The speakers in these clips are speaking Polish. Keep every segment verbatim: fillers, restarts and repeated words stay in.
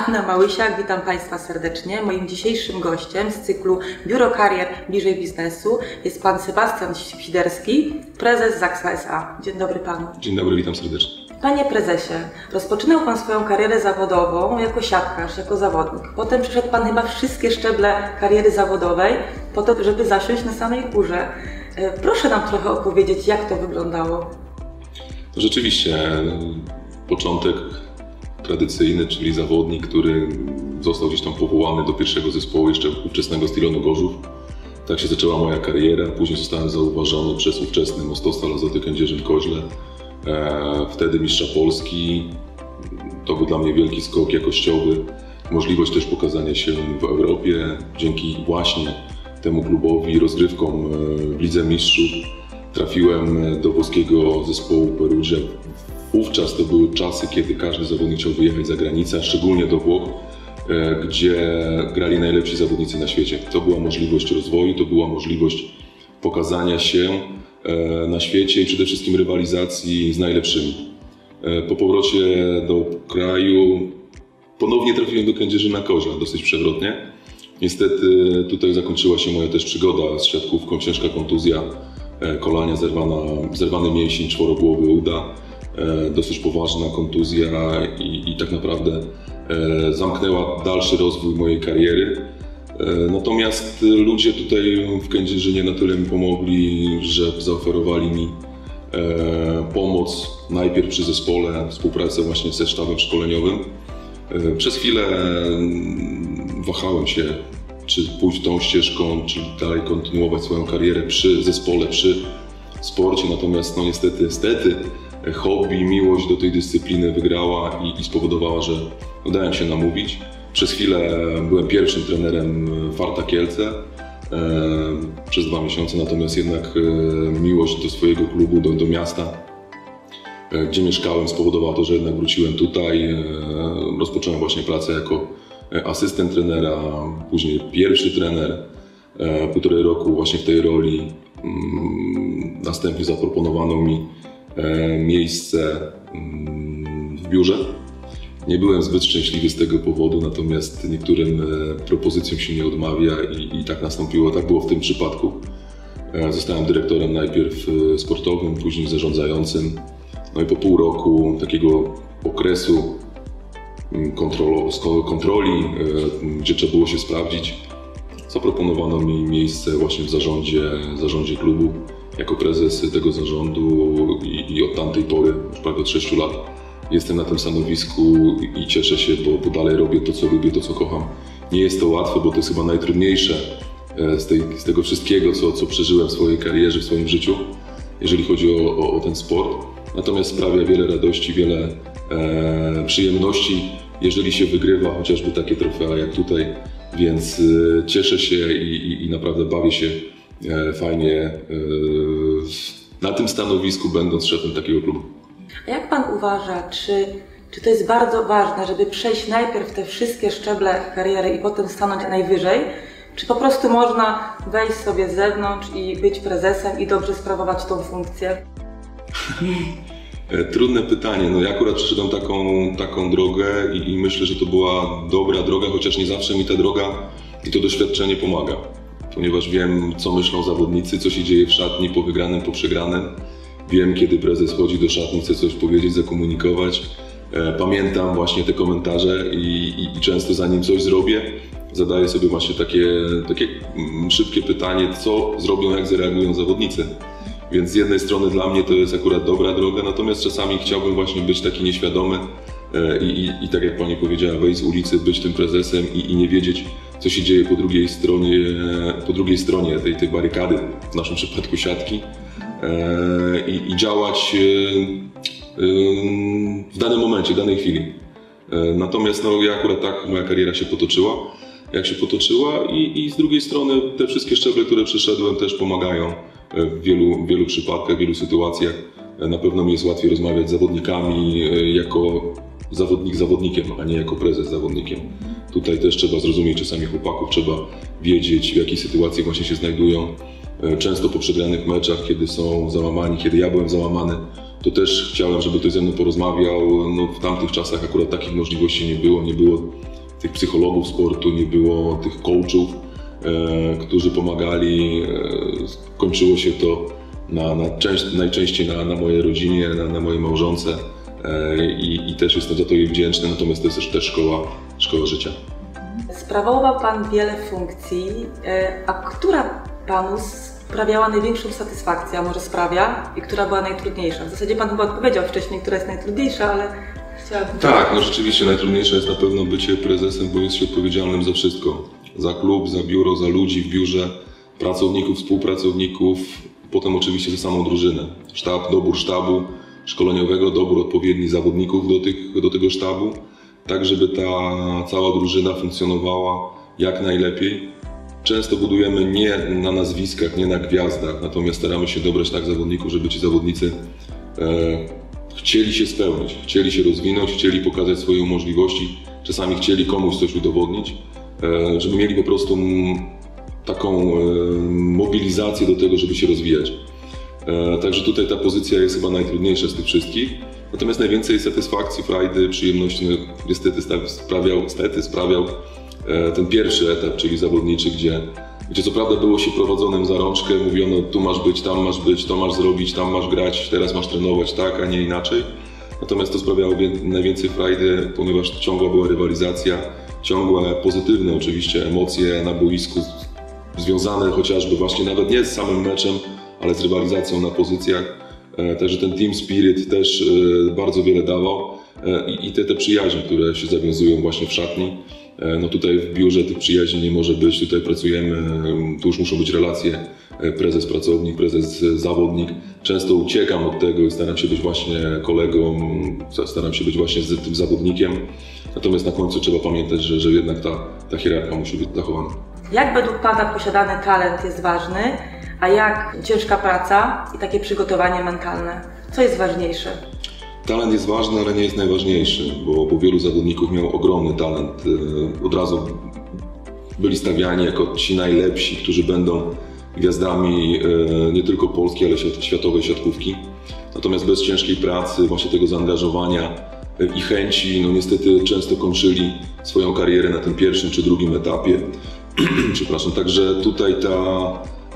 Anna Małysiak, witam Państwa serdecznie. Moim dzisiejszym gościem z cyklu Biuro Karier Bliżej Biznesu jest Pan Sebastian Świderski, prezes Zaksa S A. Dzień dobry Panu. Dzień dobry, witam serdecznie. Panie prezesie, rozpoczynał Pan swoją karierę zawodową jako siatkarz, jako zawodnik. Potem przeszedł Pan chyba wszystkie szczeble kariery zawodowej po to, żeby zasiąść na samej górze. Proszę nam trochę opowiedzieć, jak to wyglądało. To rzeczywiście początek tradycyjny, czyli zawodnik, który został gdzieś tam powołany do pierwszego zespołu jeszcze ówczesnego Stilonu Gorzów. Tak się zaczęła moja kariera. Później zostałem zauważony przez ówczesny Mostostal Azoty Kędzierzyn-Koźle. Wtedy mistrza Polski. To był dla mnie wielki skok jakościowy. Możliwość też pokazania się w Europie dzięki właśnie temu klubowi, rozgrywkom w Lidze Mistrzów. Trafiłem do włoskiego zespołu Perugia. Wówczas to były czasy, kiedy każdy zawodnik chciał wyjechać za granicę, szczególnie do Włoch, gdzie grali najlepsi zawodnicy na świecie. To była możliwość rozwoju, to była możliwość pokazania się na świecie i przede wszystkim rywalizacji z najlepszymi. Po powrocie do kraju ponownie trafiłem do Kędzierzyna-Koźla, dosyć przewrotnie. Niestety tutaj zakończyła się moja też przygoda z siatkówką, ciężka kontuzja kolania, zerwana, zerwany mięsień czworogłowy uda, dosyć poważna kontuzja i, i tak naprawdę zamknęła dalszy rozwój mojej kariery. Natomiast ludzie tutaj w Kędzierzynie na tyle mi pomogli, że zaoferowali mi pomoc najpierw przy zespole, współpracę właśnie ze sztabem szkoleniowym. Przez chwilę wahałem się, czy pójść tą ścieżką, czy dalej kontynuować swoją karierę przy zespole, przy sporcie. Natomiast no niestety, niestety hobby, miłość do tej dyscypliny wygrała i, i spowodowała, że udałem się namówić. Przez chwilę byłem pierwszym trenerem Farta Kielce e, przez dwa miesiące, natomiast jednak e, miłość do swojego klubu, do, do miasta, e, gdzie mieszkałem, spowodowała to, że jednak wróciłem tutaj. E, rozpocząłem właśnie pracę jako asystent trenera, później pierwszy trener, e, półtorej roku właśnie w tej roli. Mm, następnie zaproponowano mi e, miejsce mm, w biurze. Nie byłem zbyt szczęśliwy z tego powodu, natomiast niektórym propozycjom się nie odmawia i, i tak nastąpiło, tak było w tym przypadku. Zostałem dyrektorem najpierw sportowym, później zarządzającym. No i po pół roku takiego okresu kontroli, gdzie trzeba było się sprawdzić, zaproponowano mi miejsce właśnie w zarządzie, zarządzie klubu jako prezes tego zarządu i, i od tamtej pory, już prawie od sześciu lat, jestem na tym stanowisku i cieszę się, bo, bo dalej robię to, co lubię, to, co kocham. Nie jest to łatwe, bo to jest chyba najtrudniejsze z, tej, z tego wszystkiego, co, co przeżyłem w swojej karierze, w swoim życiu, jeżeli chodzi o, o, o ten sport. Natomiast sprawia wiele radości, wiele e, przyjemności, jeżeli się wygrywa chociażby takie trofea jak tutaj. Więc e, cieszę się i, i, i naprawdę bawię się e, fajnie e, na tym stanowisku, będąc szefem takiego klubu. A jak Pan uważa, czy, czy to jest bardzo ważne, żeby przejść najpierw te wszystkie szczeble kariery i potem stanąć najwyżej? Czy po prostu można wejść sobie z zewnątrz i być prezesem i dobrze sprawować tą funkcję? Trudne pytanie. No ja akurat przeszedłem taką, taką drogę i, i myślę, że to była dobra droga, chociaż nie zawsze mi ta droga i to doświadczenie pomaga. Ponieważ wiem, co myślą zawodnicy, co się dzieje w szatni po wygranym, po przegranym. Wiem, kiedy prezes chodzi do szatni, chce coś powiedzieć, zakomunikować. Pamiętam właśnie te komentarze i, i, i często zanim coś zrobię, zadaję sobie właśnie takie, takie szybkie pytanie, co zrobią, jak zareagują zawodnicy. Więc z jednej strony dla mnie to jest akurat dobra droga, natomiast czasami chciałbym właśnie być taki nieświadomy i, i, i tak jak Pani powiedziała, wejść z ulicy, być tym prezesem i, i nie wiedzieć, co się dzieje po drugiej stronie, po drugiej stronie tej, tej barykady, w naszym przypadku siatki. I, i działać w danym momencie, w danej chwili. Natomiast no, ja akurat tak moja kariera się potoczyła, jak się potoczyła i, i z drugiej strony te wszystkie szczeble, które przeszedłem, też pomagają w wielu, wielu przypadkach, w wielu sytuacjach. Na pewno mi jest łatwiej rozmawiać z zawodnikami jako zawodnik zawodnikiem, a nie jako prezes zawodnikiem. Tutaj też trzeba zrozumieć czasami chłopaków, trzeba wiedzieć, w jakiej sytuacji właśnie się znajdują. Często po przegranych meczach, kiedy są załamani, kiedy ja byłem załamany, to też chciałem, żeby ktoś ze mną porozmawiał. No, w tamtych czasach akurat takich możliwości nie było, nie było tych psychologów sportu, nie było tych coachów, e, którzy pomagali. E, kończyło się to na, na część, najczęściej na, na mojej rodzinie, na, na mojej małżonce e, i, i też jestem za to jej wdzięczny, natomiast to jest też, też szkoła, szkoła życia. Sprawował Pan wiele funkcji, e, a która Panu sprawiała największą satysfakcję, a może sprawia, i która była najtrudniejsza? W zasadzie Pan chyba odpowiedział wcześniej, która jest najtrudniejsza, ale chciałabym... Tak, no rzeczywiście najtrudniejsze jest na pewno bycie prezesem, bo jest się odpowiedzialnym za wszystko. Za klub, za biuro, za ludzi w biurze, pracowników, współpracowników, potem oczywiście za samą drużynę. Sztab, dobór sztabu szkoleniowego, dobór odpowiednich zawodników do, tych, do tego sztabu, tak żeby ta cała drużyna funkcjonowała jak najlepiej. Często budujemy nie na nazwiskach, nie na gwiazdach, natomiast staramy się dobrać tak zawodników, żeby ci zawodnicy e, chcieli się spełnić, chcieli się rozwinąć, chcieli pokazać swoje możliwości, czasami chcieli komuś coś udowodnić, e, żeby mieli po prostu m, taką e, mobilizację do tego, żeby się rozwijać. E, także tutaj ta pozycja jest chyba najtrudniejsza z tych wszystkich. Natomiast najwięcej satysfakcji, frajdy, przyjemności no, niestety sprawiał, niestety sprawiał e, ten pierwszy etap, czyli zawodniczy, gdzie, gdzie co prawda było się prowadzonym za rączkę, mówiono tu masz być, tam masz być, to masz zrobić, tam masz grać, teraz masz trenować, tak, a nie inaczej. Natomiast to sprawiało najwięcej frajdy, ponieważ ciągła była rywalizacja, ciągłe pozytywne oczywiście emocje na boisku, związane chociażby właśnie nawet nie z samym meczem, ale z rywalizacją na pozycjach. Także ten team spirit też bardzo wiele dawał i te, te przyjaźnie, które się zawiązują właśnie w szatni. No tutaj w biurze tych przyjaźni nie może być, tutaj pracujemy, tu już muszą być relacje prezes-pracownik, prezes-zawodnik. Często uciekam od tego i staram się być właśnie kolegą, staram się być właśnie z tym zawodnikiem. Natomiast na końcu trzeba pamiętać, że, że jednak ta, ta hierarchia musi być zachowana. Jak według Pana posiadany talent jest ważny, a jak ciężka praca i takie przygotowanie mentalne? Co jest ważniejsze? Talent jest ważny, ale nie jest najważniejszy, bo, bo wielu zawodników miało ogromny talent. Od razu byli stawiani jako ci najlepsi, którzy będą gwiazdami nie tylko polskiej, ale światowej siatkówki. Natomiast bez ciężkiej pracy, właśnie tego zaangażowania i chęci, no niestety często kończyli swoją karierę na tym pierwszym czy drugim etapie. Przepraszam, także tutaj ta,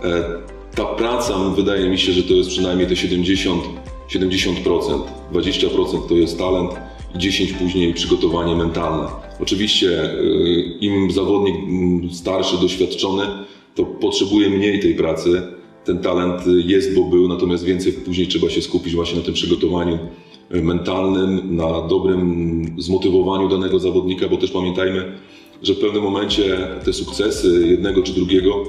ta praca, wydaje mi się, że to jest przynajmniej te siedemdziesiąt procent. dwadzieścia procent to jest talent i dziesięć procent później przygotowanie mentalne. Oczywiście im zawodnik starszy, doświadczony, to potrzebuje mniej tej pracy. Ten talent jest, bo był, natomiast więcej później trzeba się skupić właśnie na tym przygotowaniu mentalnym, na dobrym zmotywowaniu danego zawodnika, bo też pamiętajmy, że w pewnym momencie te sukcesy jednego czy drugiego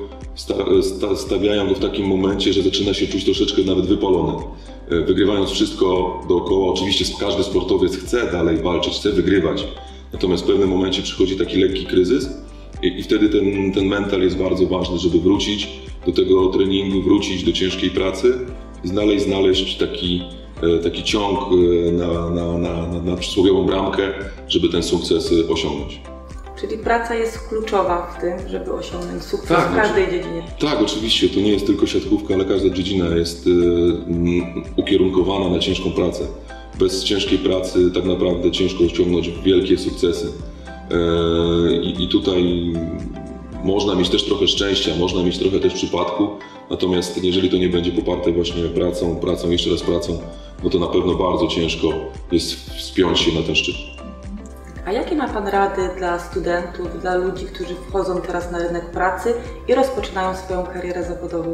stawiają go w takim momencie, że zaczyna się czuć troszeczkę nawet wypalony. Wygrywając wszystko dookoła, oczywiście każdy sportowiec chce dalej walczyć, chce wygrywać, natomiast w pewnym momencie przychodzi taki lekki kryzys i, i wtedy ten, ten mental jest bardzo ważny, żeby wrócić do tego treningu, wrócić do ciężkiej pracy i znaleźć, znaleźć taki, taki ciąg na, na, na, na, na przysłowiową bramkę, żeby ten sukces osiągnąć. Czyli praca jest kluczowa w tym, żeby osiągnąć sukces tak, w każdej dziedzinie. Tak, oczywiście. To nie jest tylko siatkówka, ale każda dziedzina jest y, y, ukierunkowana na ciężką pracę. Bez ciężkiej pracy tak naprawdę ciężko osiągnąć wielkie sukcesy. Y, I tutaj można mieć też trochę szczęścia, można mieć trochę też przypadku, natomiast jeżeli to nie będzie poparte właśnie pracą, pracą, jeszcze raz pracą, no to na pewno bardzo ciężko jest wspiąć się na ten szczyt. A jakie ma Pan rady dla studentów, dla ludzi, którzy wchodzą teraz na rynek pracy i rozpoczynają swoją karierę zawodową?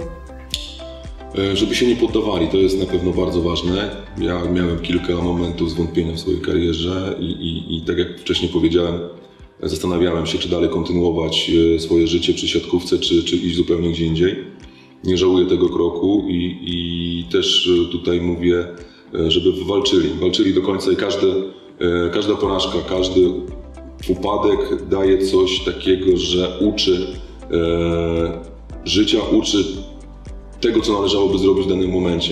Żeby się nie poddawali, to jest na pewno bardzo ważne. Ja miałem kilka momentów zwątpienia w swojej karierze i, i, i tak jak wcześniej powiedziałem, zastanawiałem się, czy dalej kontynuować swoje życie przy siatkówce, czy, czy iść zupełnie gdzie indziej. Nie żałuję tego kroku i, i też tutaj mówię, żeby walczyli, walczyli do końca i każde Każda porażka, każdy upadek daje coś takiego, że uczy e, życia, uczy tego, co należałoby zrobić w danym momencie.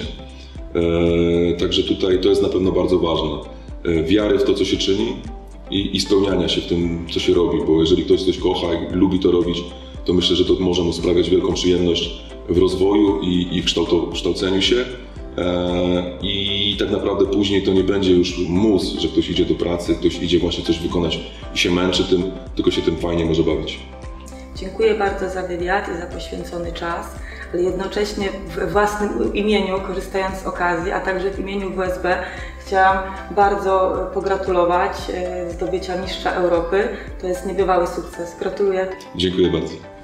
E, także tutaj to jest na pewno bardzo ważne. E, wiary w to, co się czyni i, i spełniania się w tym, co się robi, bo jeżeli ktoś coś kocha i lubi to robić, to myślę, że to może mu sprawiać wielką przyjemność w rozwoju i, i w kształceniu się. i tak naprawdę później to nie będzie już mus, że ktoś idzie do pracy, ktoś idzie właśnie coś wykonać i się męczy tym, tylko się tym fajnie może bawić. Dziękuję bardzo za wywiad i za poświęcony czas, ale jednocześnie w własnym imieniu, korzystając z okazji, a także w imieniu W S B chciałam bardzo pogratulować zdobycia mistrza Europy. To jest niebywały sukces. Gratuluję. Dziękuję bardzo.